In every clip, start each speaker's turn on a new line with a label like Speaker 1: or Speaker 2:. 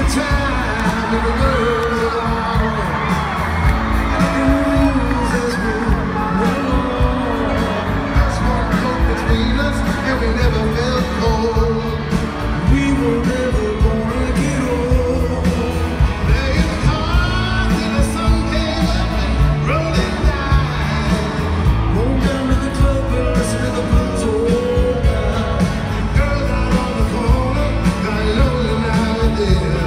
Speaker 1: time in the world of our own. And the rules as we went along. Small coat between us, and we never felt cold. We were never gonna get old. Playing cards till the sun came up and rolling down. Roll down to the club and listen to the blues all night. Girls out on the corner got lonely now and then.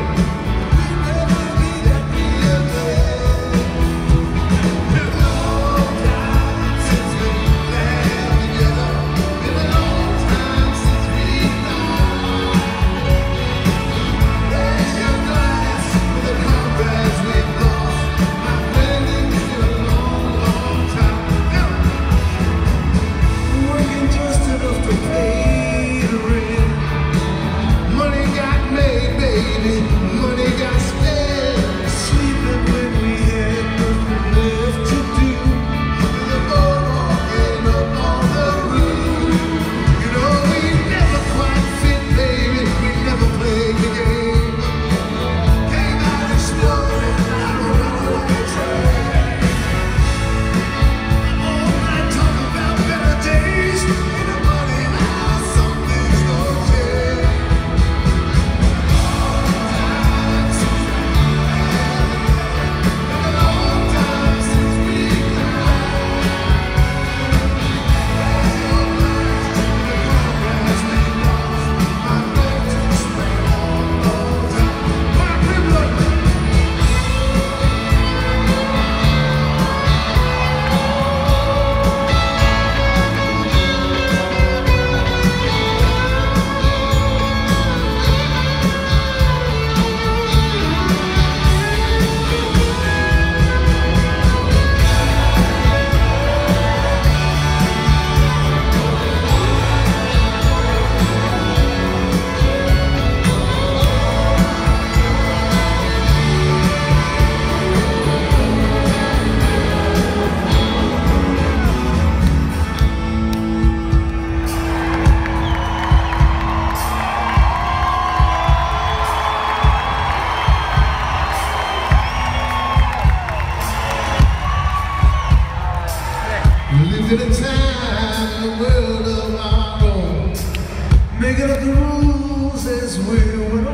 Speaker 1: In a time, the world of our own, making up the rules as we went